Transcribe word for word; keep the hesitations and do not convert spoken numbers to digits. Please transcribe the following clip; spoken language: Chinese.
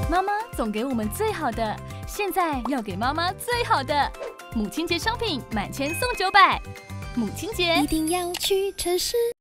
妈妈总给我们最好的，现在要给妈妈最好的。母亲节商品满千送九百，母亲节一定要去城市。